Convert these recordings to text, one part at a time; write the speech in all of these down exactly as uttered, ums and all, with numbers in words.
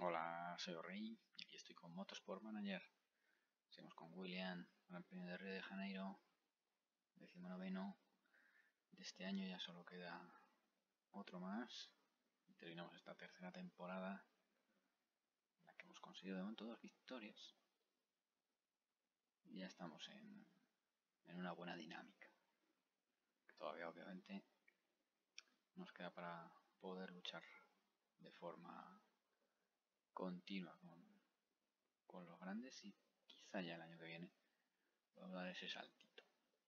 Hola, soy Rey y aquí estoy con Motorsport Manager. Seguimos con William, Gran Premio de Río de Janeiro, decimonoveno de este año. Ya solo queda otro más y terminamos esta tercera temporada en la que hemos conseguido de momento dos victorias y ya estamos en, en una buena dinámica, que todavía obviamente nos queda para poder luchar de forma continua con, con los grandes y quizá ya el año que viene podemos dar ese saltito.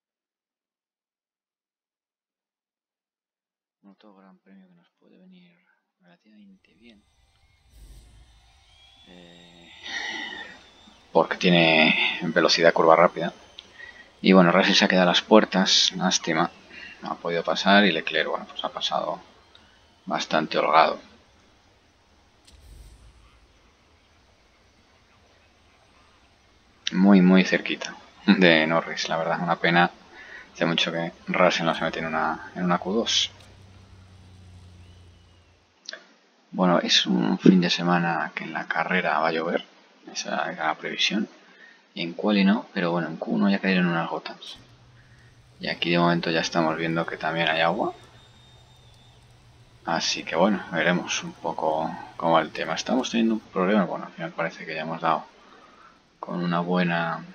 Un otro gran premio que nos puede venir relativamente bien, eh, porque tiene velocidad curva rápida. Y bueno, Russell se ha quedado a las puertas, lástima, no ha podido pasar, y Leclerc, bueno, pues ha pasado bastante holgado. Muy, muy cerquita de Norris, la verdad, una pena. Hace mucho que Russell no se mete en una, en una Q dos. Bueno, es un fin de semana que en la carrera va a llover, esa era la previsión. Y en quali no, pero bueno, en Q uno ya cayeron unas gotas. Y aquí de momento ya estamos viendo que también hay agua. Así que bueno, veremos un poco cómo va el tema. Estamos teniendo un problema, bueno, al final parece que ya hemos dado con una buena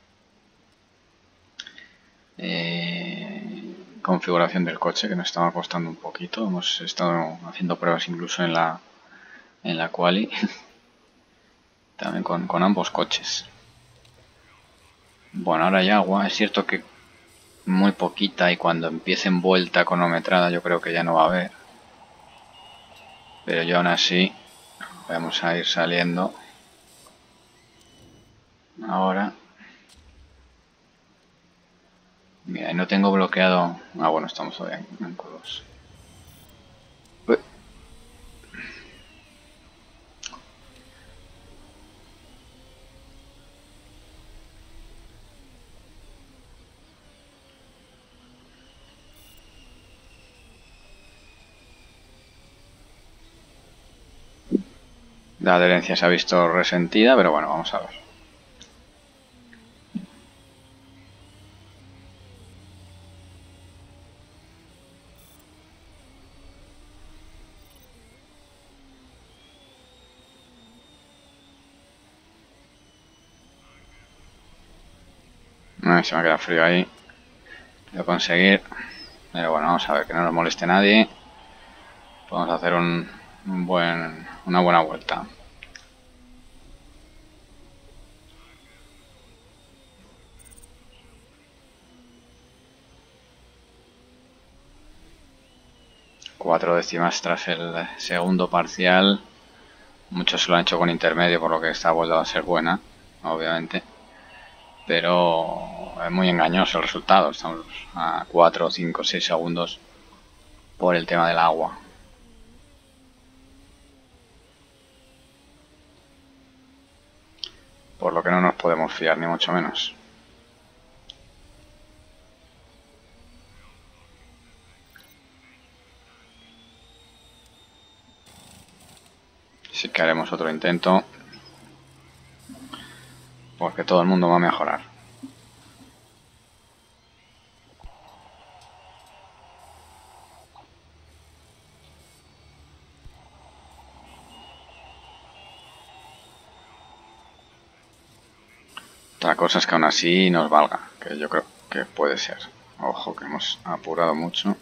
eh, configuración del coche, que nos estaba costando un poquito. Hemos estado haciendo pruebas incluso en la en la quali, también con, con ambos coches. Bueno, ahora hay agua, es cierto que muy poquita, y cuando empiece en vuelta cronometrada yo creo que ya no va a haber. Pero yo aún así vamos a ir saliendo ahora. Mira, y no tengo bloqueado. Ah, bueno, estamos todavía en Q dos. Uy. La adherencia se ha visto resentida, pero bueno, vamos a ver. Ay, se me ha quedado frío ahí. Voy a conseguir. Pero bueno, vamos a ver que no nos moleste nadie. Podemos hacer un, un buen, una buena vuelta. Cuatro décimas tras el segundo parcial. Muchos se lo han hecho con intermedio, por lo que esta vuelta va a ser buena, obviamente. Pero es muy engañoso el resultado. Estamos a cuatro, cinco, seis segundos por el tema del agua. Por lo que no nos podemos fiar, ni mucho menos. Así que haremos otro intento, porque todo el mundo va a mejorar. Otra cosa es que aún así nos valga, que yo creo que puede ser. Ojo, que hemos apurado mucho.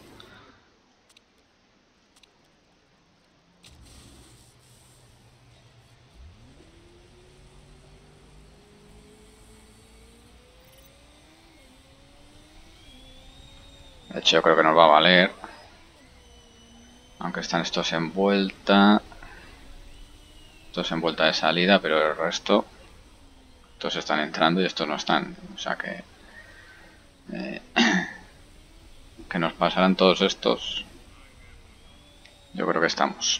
De hecho, yo creo que nos va a valer. Aunque están estos en vuelta. Estos en vuelta de salida, pero el resto... Estos están entrando y estos no están. O sea que... Eh, que nos pasarán todos estos. Yo creo que estamos.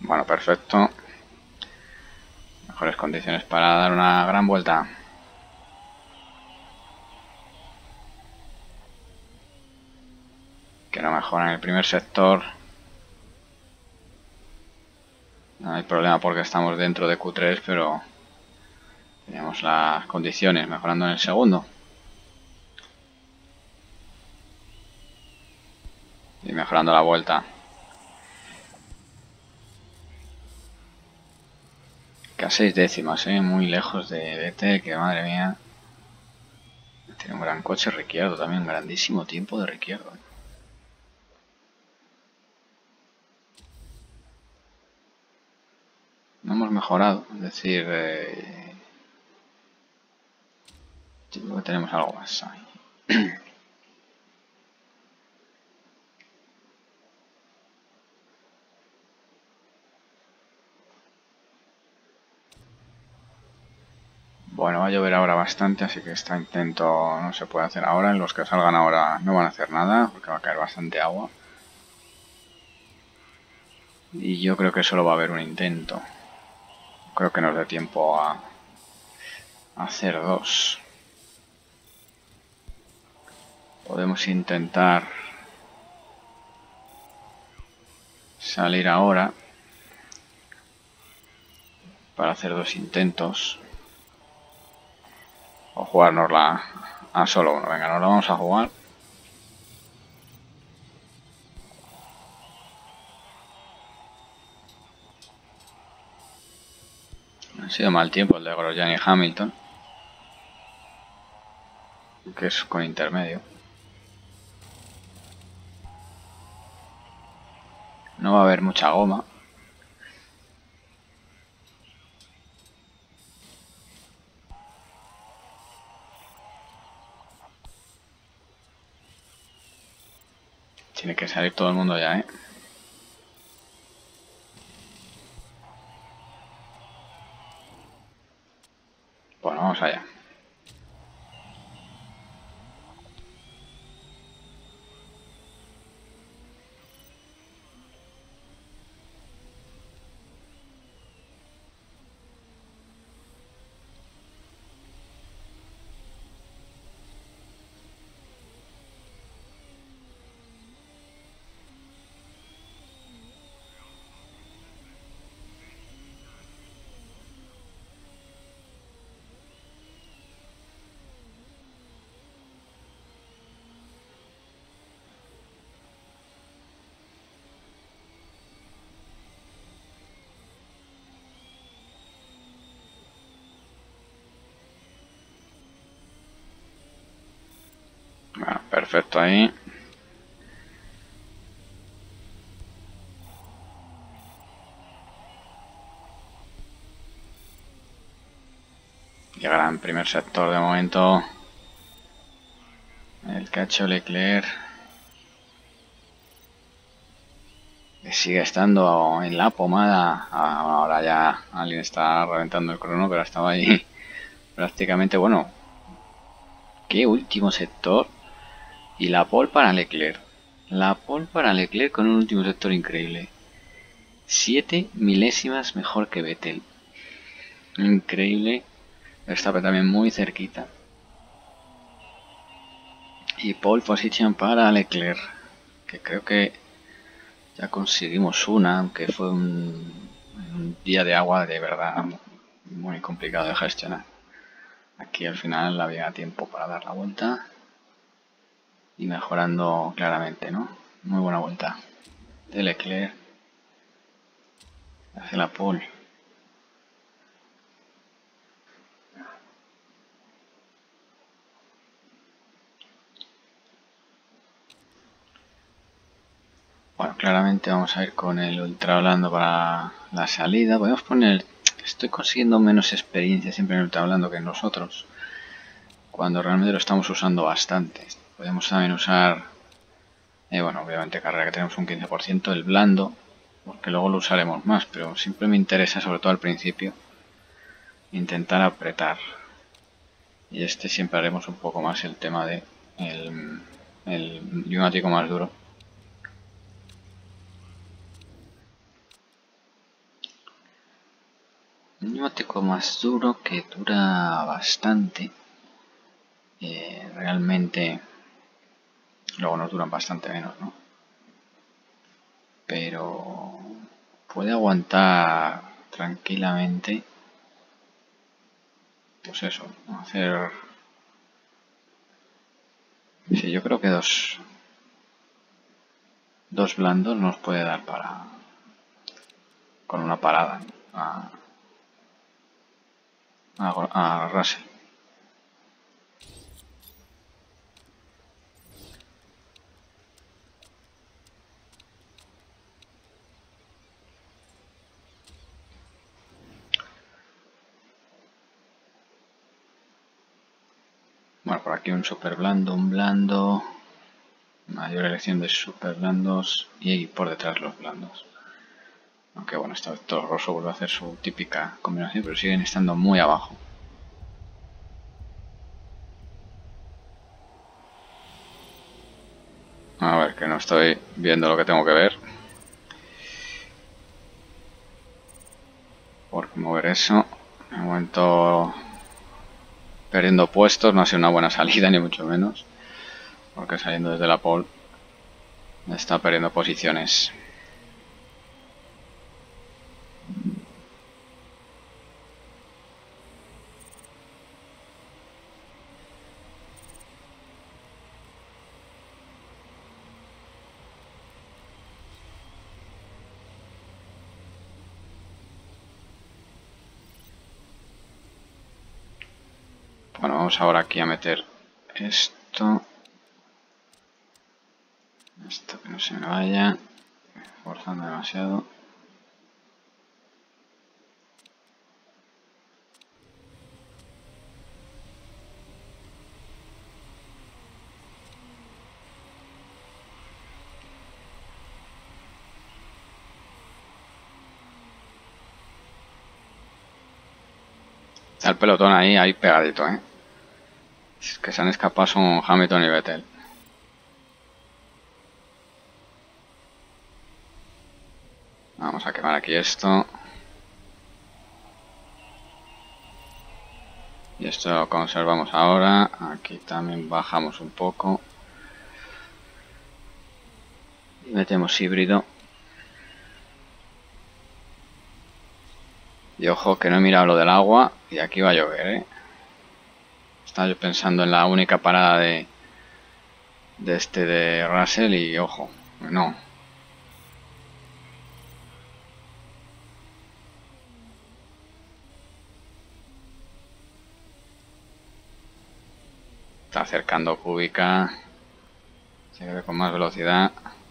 Bueno, perfecto. Mejores condiciones para dar una gran vuelta. Que no mejora en el primer sector. No hay problema porque estamos dentro de Q tres, pero tenemos las condiciones mejorando en el segundo. Y mejorando la vuelta. Que a seis décimas, ¿eh? Muy lejos de Vettel, que madre mía. Tiene un gran coche Ricciardo también, un grandísimo tiempo de Ricciardo. No hemos mejorado, es decir, eh, creo que tenemos algo más ahí. Bueno, va a llover ahora bastante, así que este intento no se puede hacer ahora. Los que salgan ahora no van a hacer nada, porque va a caer bastante agua. Y yo creo que solo va a haber un intento. Creo que nos dé tiempo a, a hacer dos. Podemos intentar salir ahora para hacer dos intentos. O jugárnosla a solo uno. Venga, nos la vamos a jugar. Ha sido mal tiempo el de Grosjean y Hamilton, que es con intermedio. No va a haber mucha goma. Tiene que salir todo el mundo ya, ¿eh? Bueno, vamos allá. Bueno, perfecto ahí. Llegará en primer sector de momento el que ha hecho Leclerc. Que sigue estando en la pomada. Ahora ya alguien está reventando el crono, pero estaba ahí prácticamente. Bueno, qué último sector. Y la pole para Leclerc. La pole para Leclerc con un último sector increíble. Siete milésimas mejor que Vettel. Increíble. Verstappen también muy cerquita. Y pole position para Leclerc. Que creo que ya conseguimos una, aunque fue un, un día de agua de verdad muy complicado de gestionar. Aquí al final había tiempo para dar la vuelta. Y mejorando claramente, ¿no? Muy buena vuelta de Leclerc hacia la pole. Bueno, claramente vamos a ir con el ultra blando para la salida. Podemos poner... Estoy consiguiendo menos experiencia siempre en el ultra blando que en nosotros, cuando realmente lo estamos usando bastante. Podemos también usar... Eh, bueno, obviamente carrera que tenemos un quince por ciento, el blando, porque luego lo usaremos más, pero siempre me interesa, sobre todo al principio, intentar apretar. Y este siempre haremos un poco más el tema de el, el neumático más duro. neumático más duro que dura bastante. Eh, realmente luego nos duran bastante menos, ¿no? Pero puede aguantar tranquilamente, pues eso, hacer, sí, yo creo que dos dos blandos nos puede dar para con una parada, ¿no? a, a, a Russell. Bueno, por aquí un super blando, un blando, mayor elección de super blandos y por detrás los blandos. Aunque bueno, esta vez todo roso vuelve a hacer su típica combinación, pero siguen estando muy abajo. A ver, que no estoy viendo lo que tengo que ver. Por mover eso. De momento perdiendo puestos, no ha sido una buena salida ni mucho menos. Porque saliendo desde la pole está perdiendo posiciones. Bueno, vamos ahora aquí a meter esto. Esto que no se me vaya. Forzando demasiado. Está el pelotón ahí, ahí pegadito, ¿eh? Es que se han escapado son Hamilton y Vettel. Vamos a quemar aquí esto. Y esto lo conservamos ahora. Aquí también bajamos un poco. Y metemos híbrido. Y ojo que no he mirado lo del agua. Y aquí va a llover, ¿eh? Estaba yo pensando en la única parada de, de este de Russell y ojo, no. Está acercando Kubica. Se ve con más velocidad.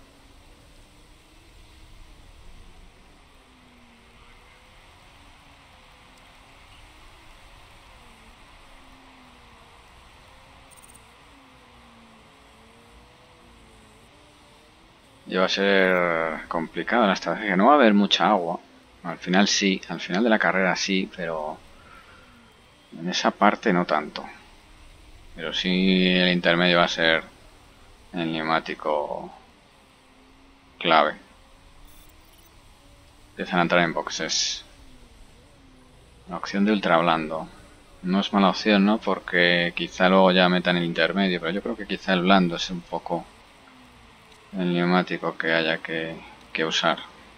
Y va a ser complicado la estrategia. No va a haber mucha agua. Al final sí, al final de la carrera sí, pero en esa parte no tanto. Pero sí el intermedio va a ser el neumático clave. Empiezan a entrar en boxes. La opción de ultra blando. No es mala opción, ¿no? Porque quizá luego ya metan el intermedio, pero yo creo que quizá el blando es un poco el neumático que haya que, que usar.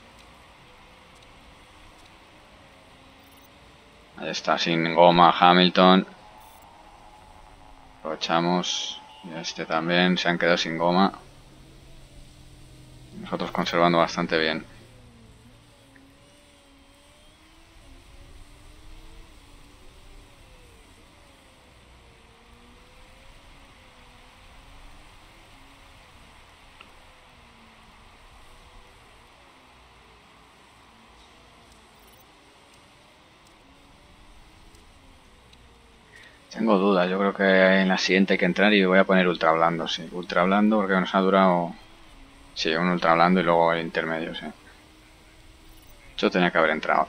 Ahí está, sin goma Hamilton. Aprovechamos. Y este también, se han quedado sin goma. Nosotros conservando bastante bien. Tengo dudas, yo creo que en la siguiente hay que entrar y voy a poner ultra blando, sí. Ultra blando porque nos ha durado... Sí, un ultra blando y luego el intermedio, sí. Yo tenía que haber entrado.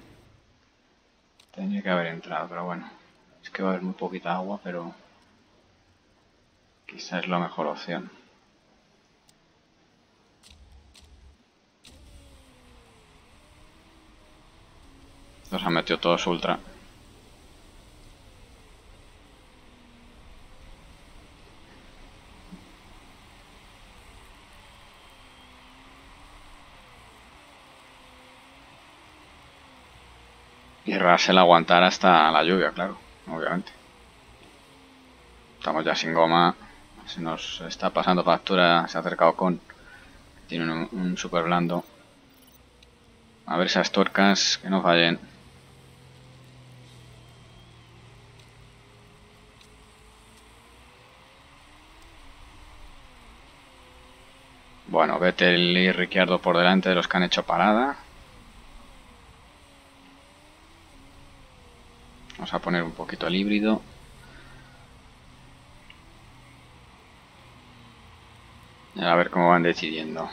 Tenía que haber entrado, pero bueno. Es que va a haber muy poquita agua, pero... quizás es la mejor opción. Estos han metido todos ultra. Y Russell aguantar hasta la lluvia, claro, obviamente. Estamos ya sin goma. Se nos está pasando factura. Se ha acercado con. Tiene un, un super blando. A ver esas tuercas que no fallen. Bueno, Vettel y Ricciardo por delante de los que han hecho parada. Vamos a poner un poquito el híbrido. Y a ver cómo van decidiendo.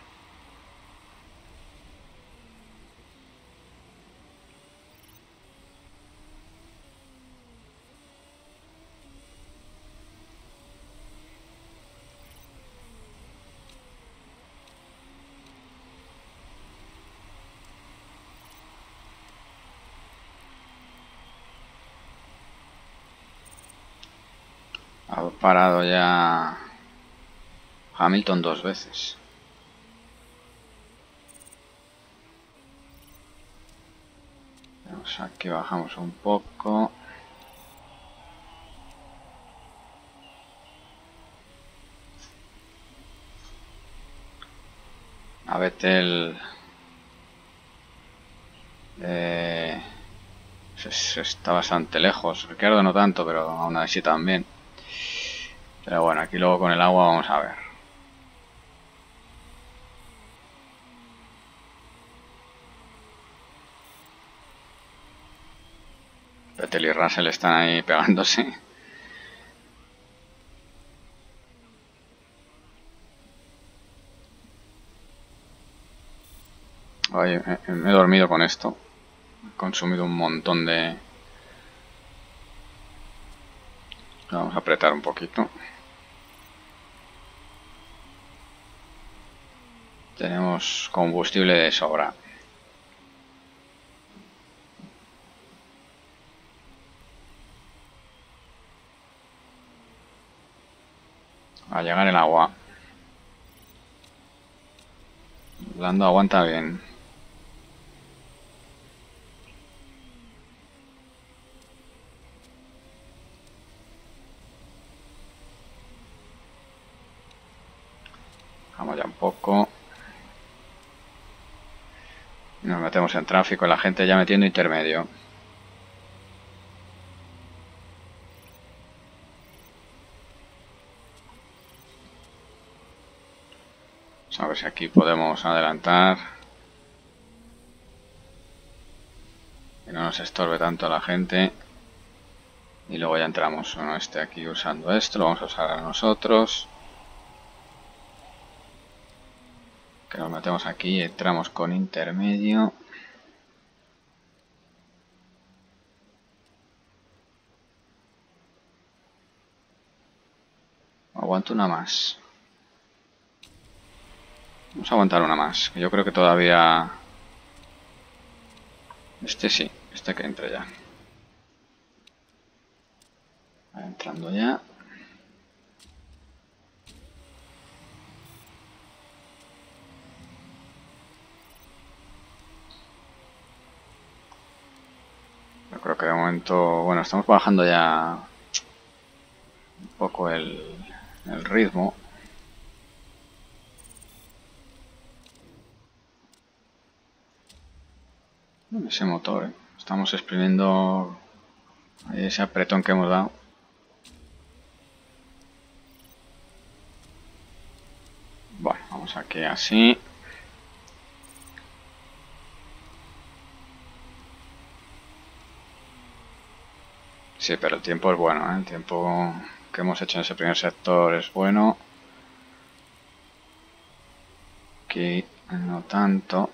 Ha parado ya Hamilton dos veces. Vamos, aquí bajamos un poco. A Vettel eh, se está bastante lejos. Ricciardo no tanto, pero aún así también. Pero bueno, aquí luego con el agua vamos a ver. Vettel y Russell están ahí pegándose. Oye, me he dormido con esto. He consumido un montón de... Vamos a apretar un poquito. Tenemos combustible de sobra. A llegar el agua. Blando aguanta bien. Vamos ya un poco. Nos metemos en tráfico, la gente ya metiendo intermedio. Vamos a ver si aquí podemos adelantar. Que no nos estorbe tanto la gente. Y luego ya entramos. Bueno, este aquí usando esto, lo vamos a usar a nosotros. Que nos metemos aquí y entramos con intermedio. Aguanto una más. Vamos a aguantar una más. Que yo creo que todavía... Este sí, este que entre ya. Entrando ya. Yo creo que de momento... Bueno, estamos bajando ya un poco el, el ritmo. Ese motor, ¿eh? Estamos exprimiendo ese apretón que hemos dado. Bueno, vamos aquí así. Sí, pero el tiempo es bueno, ¿eh? El tiempo que hemos hecho en ese primer sector es bueno. Aquí no tanto.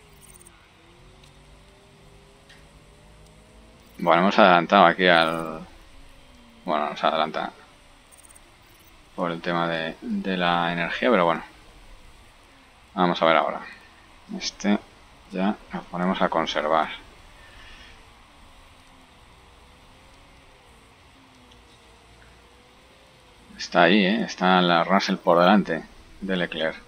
Bueno, hemos adelantado aquí al, Bueno, nos adelanta por el tema de, de la energía, pero bueno. Vamos a ver ahora. Este ya lo ponemos a conservar. Está ahí, ¿eh? Está la Russell por delante de Leclerc.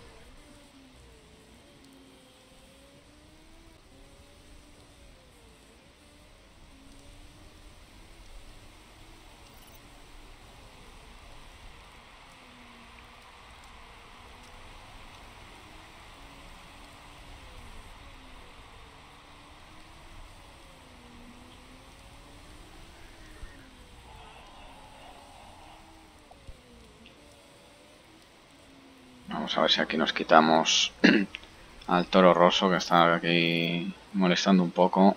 Vamos a ver si aquí nos quitamos al Toro Rosso, que está aquí molestando un poco.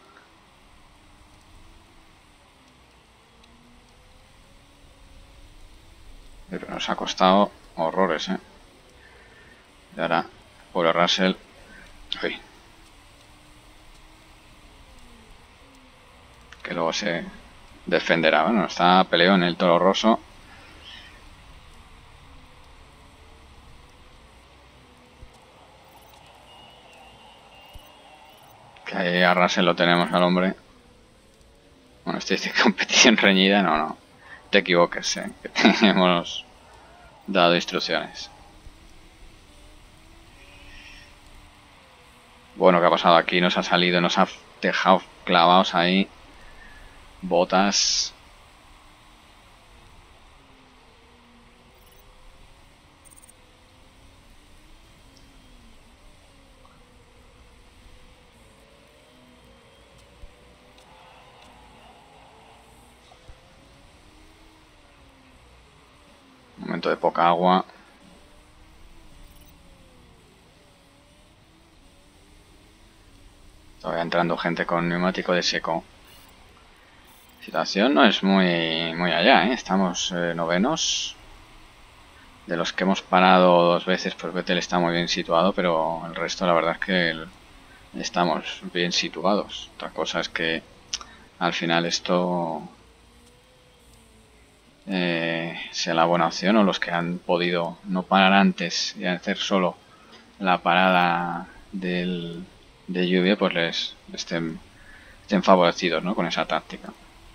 Pero nos ha costado horrores, ¿eh? Y ahora, por Russell. Uy. Que luego se defenderá. Bueno, está peleón el Toro Rosso. Que ahí a Russell lo tenemos al hombre. Bueno, este dice competición reñida. No, no. Te equivoques, ¿eh? Que tenemos dado instrucciones. Bueno, ¿qué ha pasado aquí? Nos ha salido, nos ha dejado clavados ahí. Botas. Momento de poca agua. Todavía entrando gente con neumático de seco. La situación no es muy, muy allá, ¿eh? Estamos eh, novenos. De los que hemos parado dos veces, pues Vettel está muy bien situado, pero el resto la verdad es que el, estamos bien situados. Otra cosa es que al final esto eh, sea la buena opción, o los que han podido no parar antes y hacer solo la parada del, de lluvia, pues les estén, estén favorecidos, ¿no? Con esa táctica.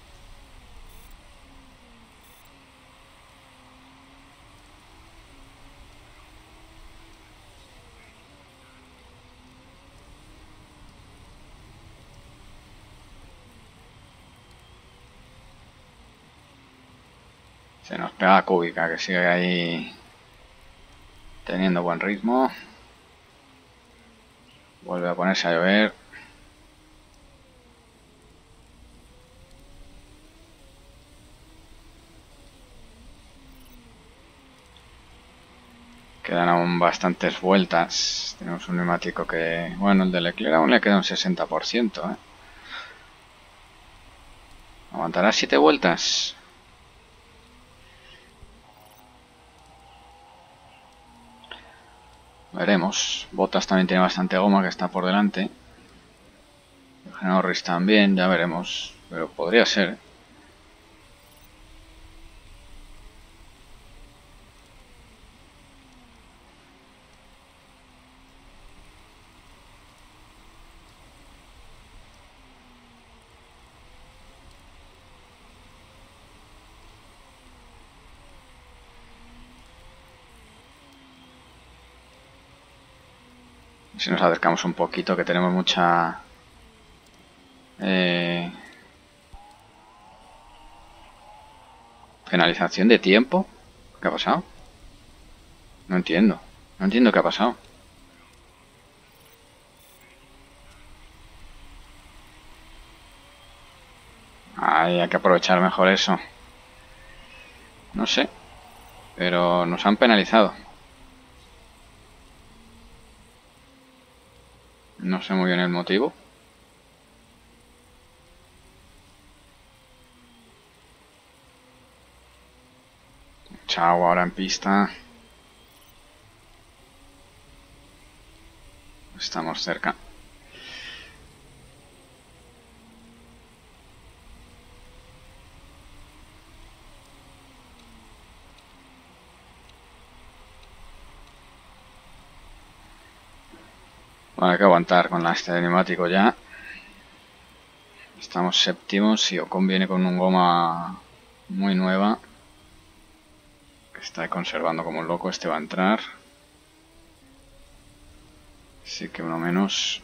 Se nos pega Kubica, que sigue ahí teniendo buen ritmo. Vuelve a ponerse a llover. Quedan aún bastantes vueltas. Tenemos un neumático que... Bueno, el de Leclerc aún le queda un sesenta por ciento, ¿eh? ¿Aguantará siete vueltas? Veremos. Bottas también tiene bastante goma, que está por delante. Norris también, ya veremos. Pero podría ser. Si nos acercamos un poquito, que tenemos mucha... Eh, penalización de tiempo. ¿Qué ha pasado? No entiendo. No entiendo qué ha pasado. Ay, hay que aprovechar mejor eso. No sé. Pero nos han penalizado. No sé muy bien el motivo. Chao, ahora en pista. Estamos cerca. Bueno, hay que aguantar con la este de neumático ya. Estamos séptimos y Ocon viene con un goma muy nueva. Que está conservando como un loco. Este va a entrar. Así que uno menos.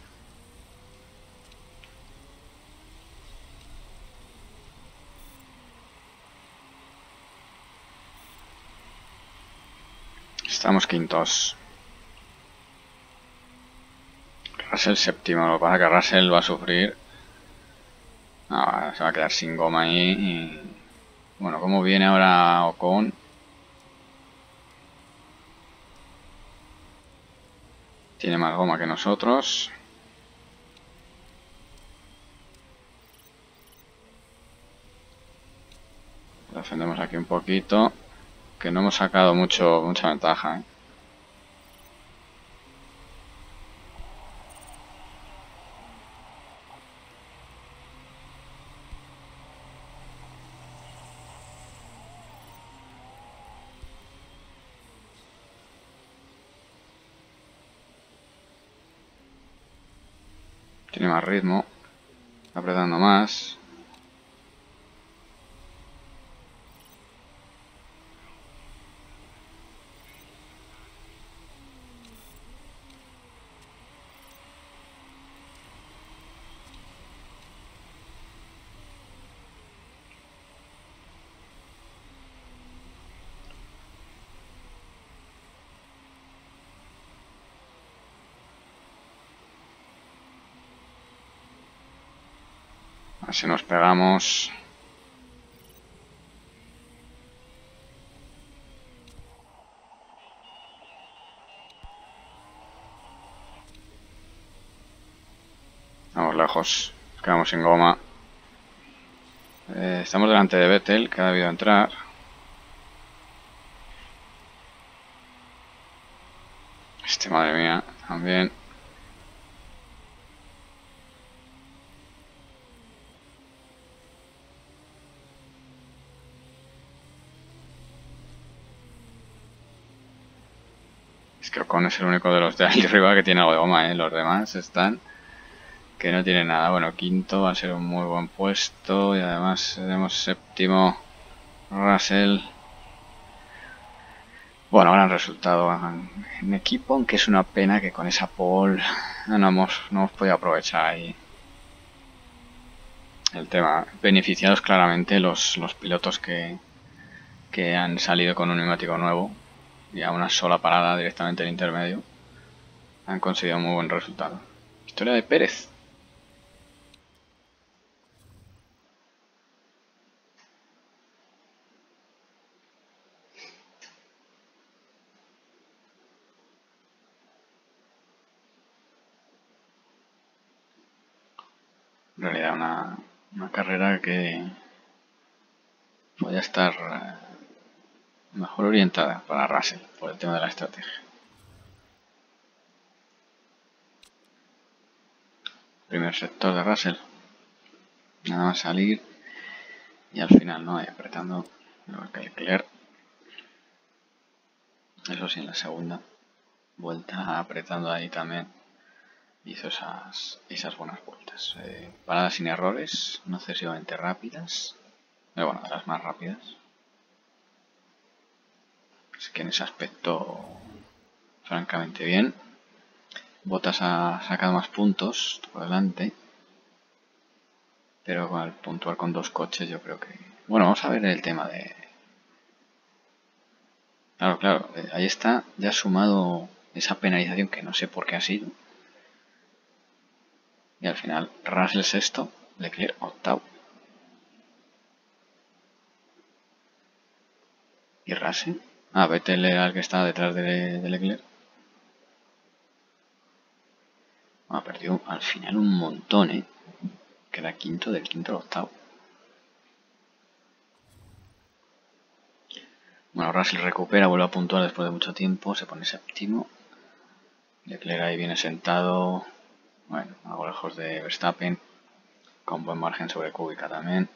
Estamos quintos. Russell séptimo. Lo que pasa es que Russell va a sufrir. Ah, se va a quedar sin goma ahí. Y... Bueno, como viene ahora Ocon. Tiene más goma que nosotros. Defendemos aquí un poquito. Que no hemos sacado mucho, mucha ventaja, ¿eh? Tiene más ritmo. Está apretando más. Así nos pegamos. Vamos lejos. Quedamos sin goma. Eh, estamos delante de Vettel, que ha debido entrar. Este, madre mía, también. Es que Ocon es el único de los de ahí arriba que tiene algo de goma, ¿eh? Los demás están que no tienen nada. Bueno, quinto va a ser un muy buen puesto. Y además tenemos séptimo Russell. Bueno, gran resultado en equipo, aunque es una pena que con esa pole no hemos, no hemos podido aprovechar ahí el tema. Beneficiados claramente los, los pilotos que, que han salido con un neumático nuevo y a una sola parada directamente en intermedio han conseguido un muy buen resultado. Historia de Pérez. En realidad una, una carrera que podría estar eh, mejor orientada para Russell por el tema de la estrategia. Primer sector de Russell. Nada más salir y al final no, ahí apretando igual que Leclerc. Eso sí, en la segunda vuelta apretando ahí también hizo esas, esas buenas vueltas. Eh, paradas sin errores, no excesivamente rápidas, pero bueno, de las más rápidas. Así que en ese aspecto, francamente bien. Bottas ha sacado más puntos por delante, pero al puntuar con dos coches yo creo que... Bueno, vamos a ver el tema de... Claro, claro, eh, ahí está ya sumado esa penalización que no sé por qué ha sido. Y al final Russell sexto, Leclerc octavo. ¿Y Russell? Ah, Vettel era el que estaba detrás de, de Leclerc. Ah, perdió al final un montón, ¿eh? Queda quinto, del quinto al octavo. Bueno, Russell recupera, vuelve a puntuar después de mucho tiempo, se pone séptimo. Leclerc ahí viene sentado, bueno, algo lejos de Verstappen, con buen margen sobre Kubica también.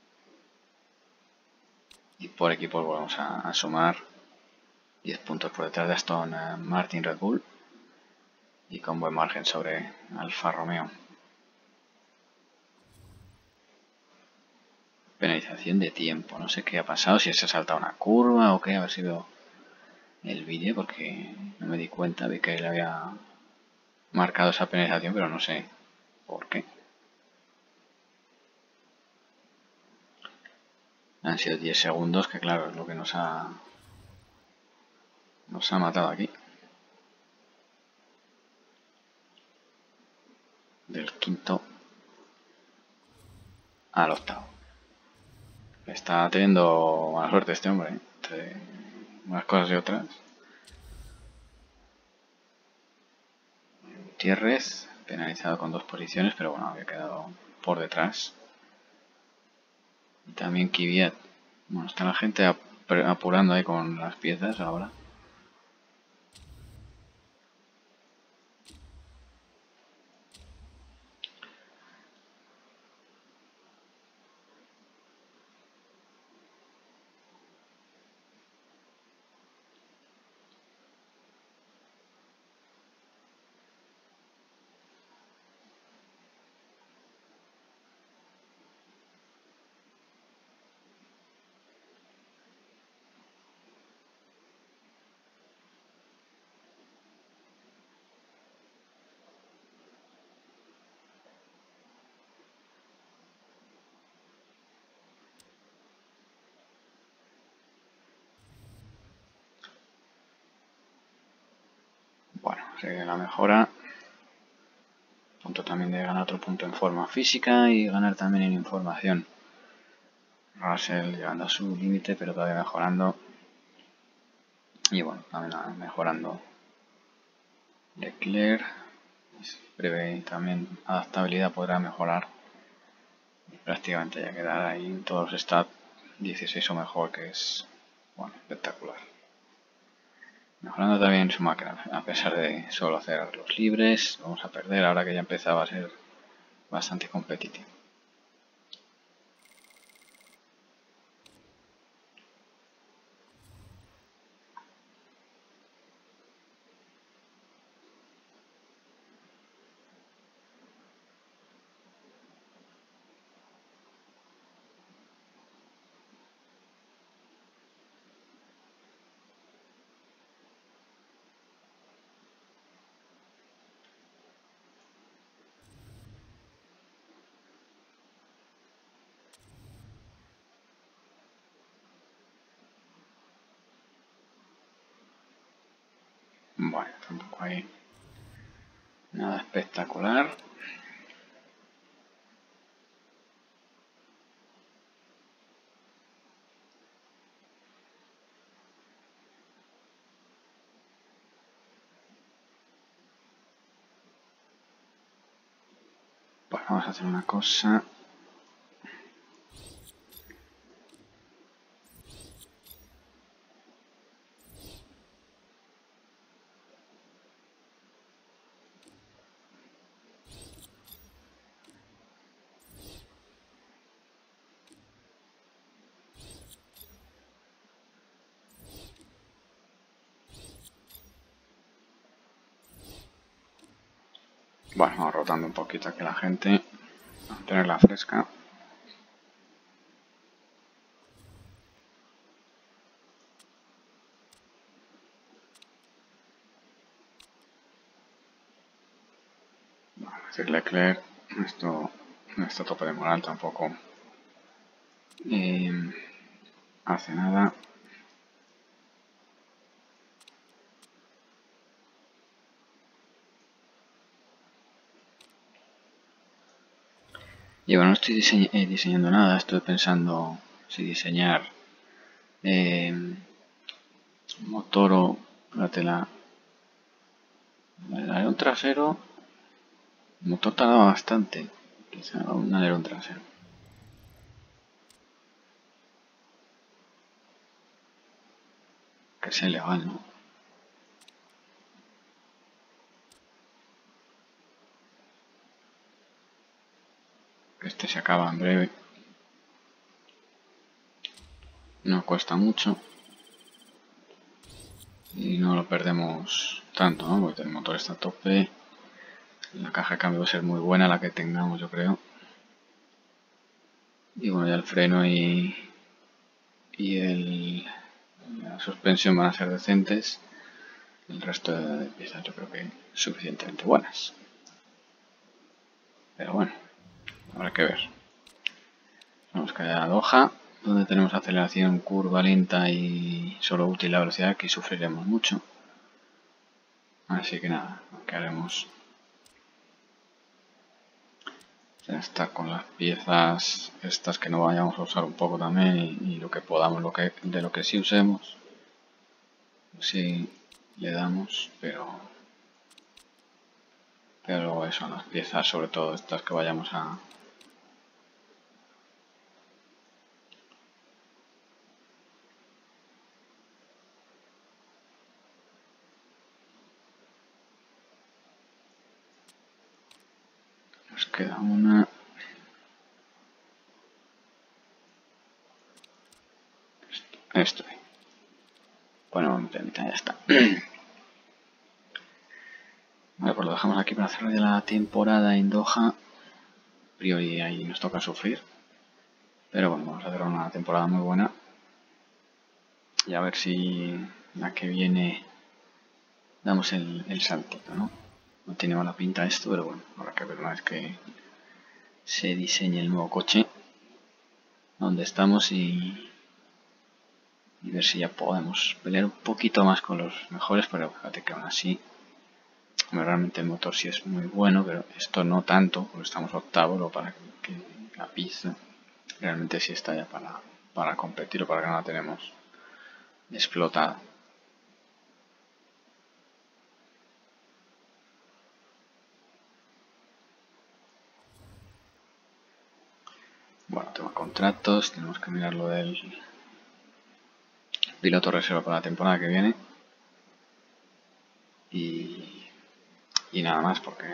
Y por equipos volvemos a, a sumar diez puntos por detrás de Aston Martin Red Bull y con buen margen sobre Alfa Romeo. Penalización de tiempo, no sé qué ha pasado, si se ha saltado una curva o qué, a ver si veo el vídeo porque no me di cuenta, vi que le había marcado esa penalización, pero no sé por qué. Han sido diez segundos, que claro, es lo que nos ha nos ha matado aquí. Del quinto al octavo. Está teniendo buena suerte este hombre, ¿eh? Entre unas cosas y otras. Gutiérrez, penalizado con dos posiciones, pero bueno, había quedado por detrás. Y también Kvyat. Bueno, está la gente apurando ahí con las piezas ahora. Bueno, sigue la mejora. Punto también de ganar otro punto en forma física y ganar también en información. Russell llegando a su límite, pero todavía mejorando. Y bueno, también mejorando Leclerc. Breve también adaptabilidad podrá mejorar. Y prácticamente ya quedará ahí en todos los stats dieciséis o mejor, que es bueno, espectacular. Mejorando también su máquina, a pesar de solo hacer los libres. Vamos a perder ahora que ya empezaba a ser bastante competitivo. Bueno, tampoco hay nada espectacular. Pues vamos a hacer una cosa. Bueno, vamos rotando un poquito aquí la gente. Mantenerla fresca. Bueno, decir Leclerc, esto no está a tope de moral tampoco. Eh, hace nada. Y bueno, no estoy dise eh, diseñando nada, estoy pensando si diseñar eh, motor o la tela. El alerón trasero, el motor tardaba bastante, quizá un alerón trasero. Que sea legal, ¿no? Que este se acaba en breve. No cuesta mucho. Y no lo perdemos tanto, ¿no? Porque el motor está a tope. La caja de cambio va a ser muy buena la que tengamos, yo creo. Y bueno, ya el freno y, y el, la suspensión van a ser decentes. El resto de piezas yo creo que suficientemente buenas. Pero bueno, habrá que ver. Vamos a caer a Doha, donde tenemos aceleración, curva lenta y solo útil la velocidad, aquí sufriremos mucho. Así que nada, lo que haremos ya está con las piezas estas que no vayamos a usar un poco también y, y lo que podamos lo que, de lo que sí usemos. Sí le damos, pero pero eso, las piezas sobre todo estas que vayamos a nos queda una. Esto ponemos mitad y mitad, ya está. Vale, pues lo dejamos aquí para cerrar ya la temporada en Doha. A priori ahí nos toca sufrir, pero bueno, vamos a hacer una temporada muy buena y a ver si la que viene damos el, el saltito, ¿no? No tiene mala pinta esto, pero bueno, habrá que ver una vez que se diseñe el nuevo coche donde estamos y, y ver si ya podemos pelear un poquito más con los mejores, pero fíjate que aún así realmente el motor sí es muy bueno, pero esto no tanto, porque estamos octavos o para que la pista realmente sí está ya para, para competir o para que no la tenemos explotada. Bueno, tema contratos, tenemos que mirar lo del piloto reserva para la temporada que viene y, y nada más, porque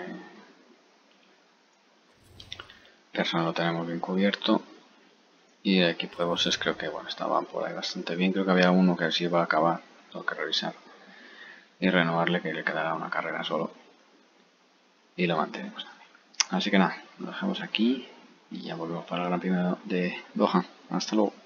personal lo tenemos bien cubierto y el equipo de bosses creo que bueno, estaban por ahí bastante bien. Creo que había uno que se iba a acabar, tengo que revisar y renovarle, que le quedará una carrera solo y lo mantenemos también. Así que nada, lo dejamos aquí y ya volvemos para la gran primera de Doha. Hasta luego.